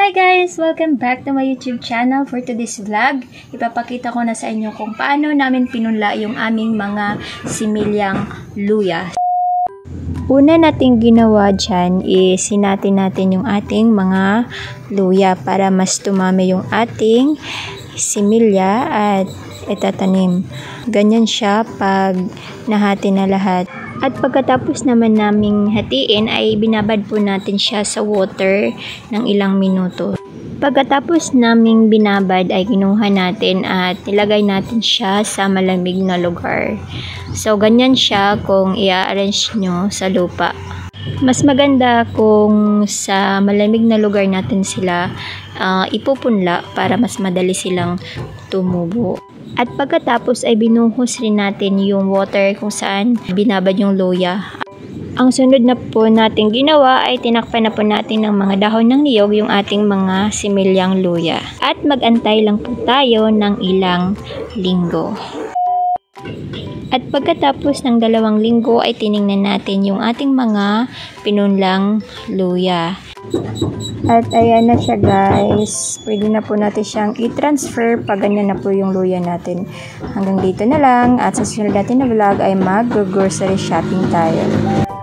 Hi guys! Welcome back to my YouTube channel. For today's vlog, ipapakita ko na sa inyo kung paano namin pinunla yung aming mga similyang luya. Una nating ginawa dyan is sinati natin yung ating mga luya para mas tumami yung ating similya at itatanim. Ganyan siya pag nahati na lahat. At pagkatapos naman naming hatiin ay binabad po natin siya sa water ng ilang minuto. Pagkatapos naming binabad ay kinuha natin at nilagay natin siya sa malamig na lugar. So ganyan siya kung i-arrange nyo sa lupa. Mas maganda kung sa malamig na lugar natin sila ipupunla para mas madali silang tumubo. At pagkatapos ay binuhos rin natin yung water kung saan binabad yung luya. Ang sunod na po natin ginawa ay tinakpan na po natin ng mga dahon ng niyog yung ating mga similyang luya. At mag-antay lang po tayo ng ilang linggo. At pagkatapos ng 2 linggo ay tiningnan natin yung ating mga pinunlang luya. At ayan na siya guys. Pwede na po natin siyang i-transfer pag ganyan na po yung luya natin. Hanggang dito na lang at sa susunod natin na vlog ay mag-grocery shopping tayo.